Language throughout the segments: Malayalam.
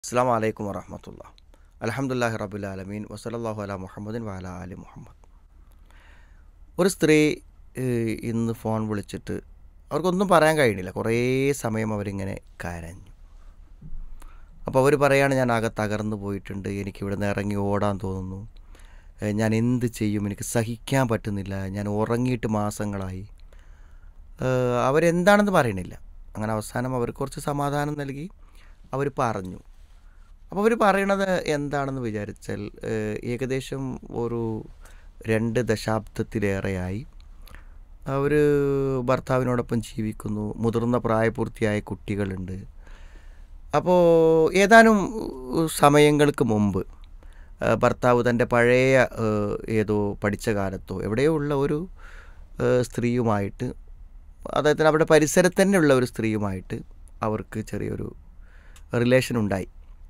അസ്സലാമു അലൈക്കും വറഹ്മത്തുള്ളാഹി. അൽഹംദുലില്ലാഹി റബ്ബിൽ ആലമീൻ വസല്ലല്ലാഹു അലാ മുഹമ്മദിൻ വഅലാ ആലി മുഹമ്മദ്. ഒരു സ്ത്രീ ഇന്ന് ഫോൺ വിളിച്ചിട്ട് അവർക്കൊന്നും പറയാൻ കഴിയണില്ല. കുറേ സമയം അവരിങ്ങനെ കരഞ്ഞു. അപ്പോൾ അവർ പറയാണ്, ഞാൻ ആകെ തകർന്നു പോയിട്ടുണ്ട്, എനിക്കിവിടെ നിന്ന് ഇറങ്ങി ഓടാൻ തോന്നുന്നു, ഞാൻ എന്ത് ചെയ്യും, എനിക്ക് സഹിക്കാൻ പറ്റുന്നില്ല, ഞാൻ ഉറങ്ങിയിട്ട് മാസങ്ങളായി. അവരെന്താണെന്ന് പറയണില്ല. അങ്ങനെ അവസാനം അവർ കുറച്ച് സമാധാനം നൽകി അവർ പറഞ്ഞു. അപ്പോൾ അവർ പറയണത് എന്താണെന്ന് വിചാരിച്ചാൽ, ഏകദേശം ഒരു 2 ദശാബ്ദത്തിലേറെയായി അവർ ഭർത്താവിനോടൊപ്പം ജീവിക്കുന്നു. മുതിർന്ന പ്രായപൂർത്തിയായ കുട്ടികളുണ്ട്. അപ്പോൾ ഏതാനും സമയങ്ങൾക്ക് മുമ്പ് ഭർത്താവ് തൻ്റെ പഴയ ഏതോ പഠിച്ച കാലത്തോ എവിടെയോ ഉള്ള ഒരു സ്ത്രീയുമായിട്ട്, അദ്ദേഹത്തിന് അവിടെ പരിസരത്ത് തന്നെയുള്ള ഒരു സ്ത്രീയുമായിട്ട് അവർക്ക് ചെറിയൊരു റിലേഷൻ ഉണ്ടായി.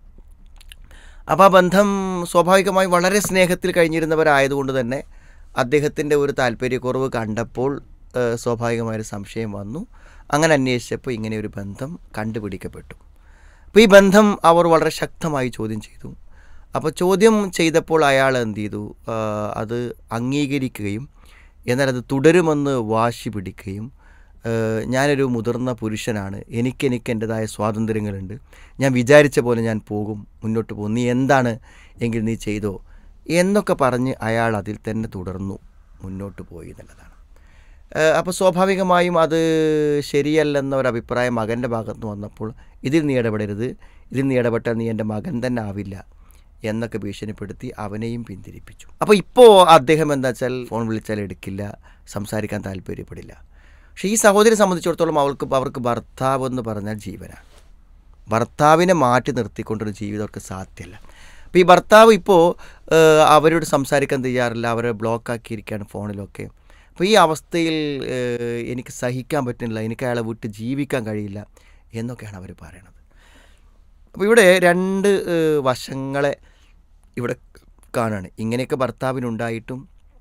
അപ്പോൾ ആ ബന്ധം സ്വാഭാവികമായി വളരെ സ്നേഹത്തിൽ കഴിഞ്ഞിരുന്നവരായതുകൊണ്ട് തന്നെ അദ്ദേഹത്തിൻ്റെ ഒരു താല്പര്യക്കുറവ് കണ്ടപ്പോൾ സ്വാഭാവികമായൊരു സംശയം വന്നു. അങ്ങനെ അന്വേഷിച്ചപ്പോൾ ഇങ്ങനെ ഒരു ബന്ധം കണ്ടുപിടിക്കപ്പെട്ടു. അപ്പോൾ ഈ ബന്ധം അവർ വളരെ ശക്തമായി ചോദ്യം ചെയ്തു. അപ്പോൾ ചോദ്യം ചെയ്തപ്പോൾ അയാൾ എന്ത് ചെയ്തു, അത് അംഗീകരിക്കുകയും എന്നാൽ അത് തുടരുമെന്ന് വാശി പിടിക്കുകയും, ഞാനൊരു മുതിർന്ന പുരുഷനാണ്, എനിക്ക് എൻ്റെതായ സ്വാതന്ത്ര്യങ്ങളുണ്ട്, ഞാൻ വിചാരിച്ച പോലെ ഞാൻ പോകും, മുന്നോട്ട് പോകും, നീ എന്താണ് എങ്കിൽ നീ ചെയ്തോ എന്നൊക്കെ പറഞ്ഞ് അയാൾ അതിൽ തന്നെ തുടർന്നു മുന്നോട്ട് പോയി എന്നുള്ളതാണ്. അപ്പോൾ സ്വാഭാവികമായും അത് ശരിയല്ലെന്ന ഒരു അഭിപ്രായം മകൻ്റെ ഭാഗത്ത് വന്നപ്പോൾ, ഇതിൽ നീ ഇടപെടരുത്, ഇതിൽ നീ ഇടപെട്ടാൽ നീ എൻ്റെ മകൻ തന്നെ ആവില്ല എന്നൊക്കെ ഭീഷണിപ്പെടുത്തി അവനെയും പിന്തിരിപ്പിച്ചു. അപ്പോൾ ഇപ്പോൾ അദ്ദേഹം എന്താ വെച്ചാൽ ഫോൺ വിളിച്ചാൽ എടുക്കില്ല, സംസാരിക്കാൻ താല്പര്യപ്പെടില്ല. പക്ഷേ ഈ സഹോദരിയെ സംബന്ധിച്ചിടത്തോളം അവർക്ക് ഭർത്താവ് എന്ന് പറഞ്ഞാൽ ജീവനാണ്. ഭർത്താവിനെ മാറ്റി നിർത്തിക്കൊണ്ടൊരു ജീവിതം അവർക്ക് സാധ്യമല്ല. അപ്പോൾ ഈ ഭർത്താവ് ഇപ്പോൾ അവരോട് സംസാരിക്കാൻ തയ്യാറില്ല, അവരെ ബ്ലോക്കാക്കിയിരിക്കുകയാണ് ഫോണിലൊക്കെ. അപ്പോൾ ഈ അവസ്ഥയിൽ എനിക്ക് സഹിക്കാൻ പറ്റുന്നില്ല, എനിക്ക് അയാളെ വിട്ട് ജീവിക്കാൻ കഴിയില്ല എന്നൊക്കെയാണ് അവർ പറയണത്. അപ്പോൾ ഇവിടെ 2 വശങ്ങളെ ഇവിടെ കാണുകയാണ്. ഇങ്ങനെയൊക്കെ ഭർത്താവിനുണ്ടായിട്ടും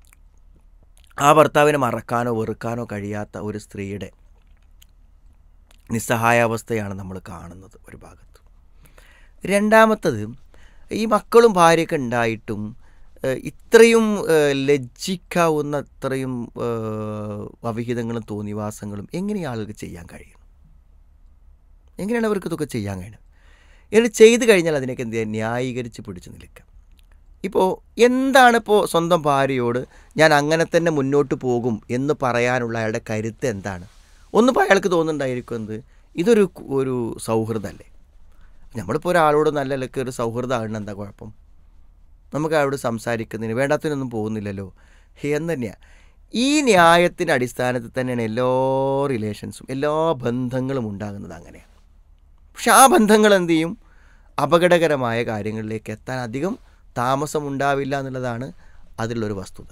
ആ ഭർത്താവിനെ മറക്കാനോ വെറുക്കാനോ കഴിയാത്ത ഒരു സ്ത്രീയുടെ നിസ്സഹായാവസ്ഥയാണ് നമ്മൾ കാണുന്നത് ഒരു ഭാഗത്ത്. രണ്ടാമത്തത്, ഈ മക്കളും ഭാര്യയൊക്കെ ഉണ്ടായിട്ടും ഇത്രയും ലജ്ജിക്കാവുന്ന ഇത്രയും അവിഹിതങ്ങളും തോന്നിവാസങ്ങളും എങ്ങനെ ആളുകൾക്ക് ചെയ്യാൻ കഴിയും? എങ്ങനെയാണ് അവർക്ക് ഇതൊക്കെ ചെയ്യാൻ കഴിയുന്നത്? എന്നിട്ട് ചെയ്തു കഴിഞ്ഞാൽ അതിനൊക്കെ എന്ത് ചെയ്യുക, ന്യായീകരിച്ച് പിടിച്ച് നിൽക്കുക. ഇപ്പോൾ എന്താണിപ്പോൾ സ്വന്തം ഭാര്യയോട് ഞാൻ അങ്ങനെ തന്നെ മുന്നോട്ട് പോകും എന്ന് പറയാനുള്ള അയാളുടെ കരുത്ത് എന്താണ്? ഒന്നിപ്പോൾ അയാൾക്ക് തോന്നുന്നുണ്ടായിരിക്കും, എന്ത് ഇതൊരു സൗഹൃദമല്ലേ, നമ്മളിപ്പോൾ ഒരാളോട് നല്ല നിലയ്ക്ക് ഒരു സൗഹൃദമാണ്, എന്താ കുഴപ്പം, നമുക്ക് അയാളോട് സംസാരിക്കുന്നതിന് വേണ്ടാത്തതിനൊന്നും പോകുന്നില്ലല്ലോ എന്ന് തന്നെയാണ്. ഈ ന്യായത്തിൻ്റെ അടിസ്ഥാനത്തിൽ തന്നെയാണ് എല്ലാ റിലേഷൻസും എല്ലാ ബന്ധങ്ങളും ഉണ്ടാകുന്നത്. അങ്ങനെയാണ്. പക്ഷെ ആ ബന്ധങ്ങൾ എന്ത് ചെയ്യും, അപകടകരമായ കാര്യങ്ങളിലേക്ക് എത്താൻ അധികം താമസമുണ്ടാവില്ല എന്നുള്ളതാണ് അതിലുള്ളൊരു വസ്തുത.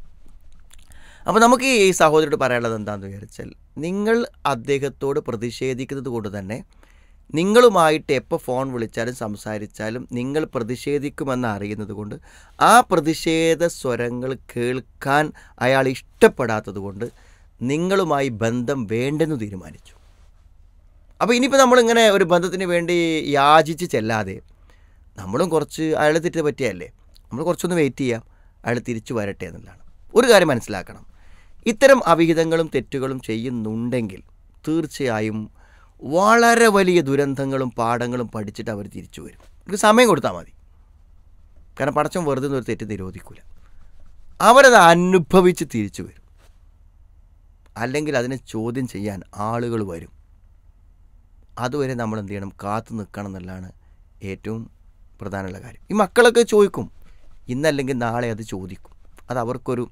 അപ്പോൾ നമുക്ക് ഈ സഹോദരിയോട് പറയാനുള്ളത് എന്താണെന്ന് വിചാരിച്ചാൽ, നിങ്ങൾ അദ്ദേഹത്തോട് പ്രതിഷേധിക്കുന്നത് കൊണ്ട് തന്നെ നിങ്ങളുമായിട്ട് എപ്പോൾ ഫോൺ വിളിച്ചാലും സംസാരിച്ചാലും നിങ്ങൾ പ്രതിഷേധിക്കുമെന്ന് അറിയുന്നത് കൊണ്ട് ആ പ്രതിഷേധ സ്വരങ്ങൾ കേൾക്കാൻ അയാൾ ഇഷ്ടപ്പെടാത്തത് കൊണ്ട് നിങ്ങളുമായി ബന്ധം വേണ്ടെന്ന് തീരുമാനിച്ചു. അപ്പോൾ ഇനിയിപ്പോൾ നമ്മളിങ്ങനെ ഒരു ബന്ധത്തിന് വേണ്ടി യാചിച്ച് ചെല്ലാതെ, നമ്മളും കുറച്ച് അയാൾ തെറ്റ് പറ്റിയല്ലേ, നമ്മൾ കുറച്ചൊന്ന് വെയിറ്റ് ചെയ്യാം, അയാൾ തിരിച്ചു വരട്ടെ എന്നുള്ളതാണ്. ഒരു കാര്യം മനസ്സിലാക്കണം, ഇത്തരം അവിഹിതങ്ങളും തെറ്റുകളും ചെയ്യുന്നുണ്ടെങ്കിൽ തീർച്ചയായും വളരെ വലിയ ദുരന്തങ്ങളും പാഠങ്ങളും പഠിച്ചിട്ട് അവർ തിരിച്ചു വരും. അവർക്ക് സമയം കൊടുത്താൽ മതി. കാരണം പടച്ചവൻ വെറുതെ ഒരു തെറ്റ് നിരോധിക്കില്ല, അവരത് അനുഭവിച്ച് തിരിച്ചു വരും. അല്ലെങ്കിൽ അതിനെ ചോദ്യം ചെയ്യാൻ ആളുകൾ വരും. അതുവരെ നമ്മൾ എന്ത് ചെയ്യണം, കാത്തു നിൽക്കണം എന്നുള്ളതാണ് ഏറ്റവും പ്രധാനമുള്ള കാര്യം. ഈ മക്കളൊക്കെ ചോദിക്കും, ഇന്നല്ലെങ്കിൽ നാളെ അത് ചോദിക്കും. അത് അവർക്കൊരു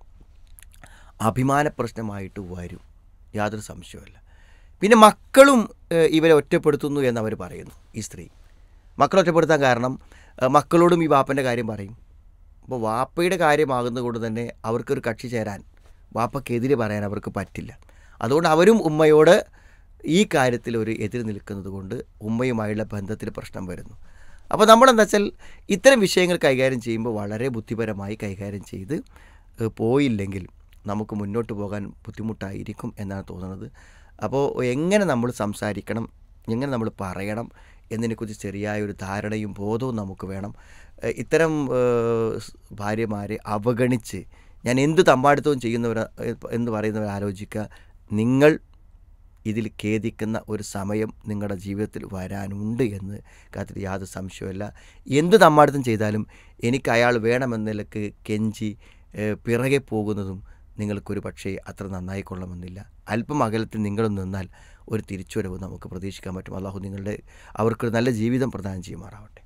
അഭിമാന പ്രശ്നമായിട്ട് വരും, യാതൊരു സംശയവുമില്ല. പിന്നെ മക്കളും ഇവരെ ഒറ്റപ്പെടുത്തുന്നു എന്നവർ പറയുന്നു. ഈ സ്ത്രീ മക്കളെ ഒറ്റപ്പെടുത്താൻ കാരണം, മക്കളോടും ഈ വാപ്പൻ്റെ കാര്യം പറയും. അപ്പോൾ വാപ്പയുടെ കാര്യമാകുന്നത് കൊണ്ട് തന്നെ അവർക്കൊരു കക്ഷി ചേരാൻ, വാപ്പയ്ക്കെതിരെ പറയാൻ അവർക്ക് പറ്റില്ല. അതുകൊണ്ട് അവരും ഉമ്മയോട് ഈ കാര്യത്തിൽ ഒരു എതിര് നിൽക്കുന്നത് കൊണ്ട് ഉമ്മയുമായുള്ള ബന്ധത്തിൽ പ്രശ്നം വരുന്നു. അപ്പോൾ നമ്മളെന്താ വെച്ചാൽ ഇത്തരം വിഷയങ്ങൾ കൈകാര്യം ചെയ്യുമ്പോൾ വളരെ ബുദ്ധിപരമായി കൈകാര്യം ചെയ്ത് പോയില്ലെങ്കിൽ നമുക്ക് മുന്നോട്ട് പോകാൻ ബുദ്ധിമുട്ടായിരിക്കും എന്നാണ് തോന്നുന്നത്. അപ്പോൾ എങ്ങനെ നമ്മൾ സംസാരിക്കണം, എങ്ങനെ നമ്മൾ പറയണം എന്നതിനെക്കുറിച്ച് ശരിയായൊരു ധാരണയും ബോധവും നമുക്ക് വേണം. ഇത്തരം ഭാര്യമാരെ അവഗണിച്ച് ഞാൻ എന്ത് തമ്പാടുത്തവും ചെയ്യുന്നവർ എന്ന് പറയുന്നവർ ആലോചിക്കുക, നിങ്ങൾ ഇതിൽ ഖേദിക്കുന്ന ഒരു സമയം നിങ്ങളുടെ ജീവിതത്തിൽ വരാനുണ്ട് എന്ന് കാര്യത്തിൽ യാതൊരു സംശയമല്ല. എന്ത് തമ്മാടുത്തം ചെയ്താലും എനിക്ക് അയാൾ വേണമെന്നതിലേക്ക് കെഞ്ചി പിറകെ പോകുന്നതും നിങ്ങൾക്കൊരു പക്ഷേ അത്ര നന്നായിക്കൊള്ളണമെന്നില്ല. അല്പം അകലത്തിൽ നിങ്ങളും നിന്നാൽ ഒരു തിരിച്ചുവരവ് നമുക്ക് പ്രതീക്ഷിക്കാൻ പറ്റും. അള്ളാഹു അവർക്ക് നല്ല ജീവിതം പ്രദാനം ചെയ്യുമാറാവട്ടെ.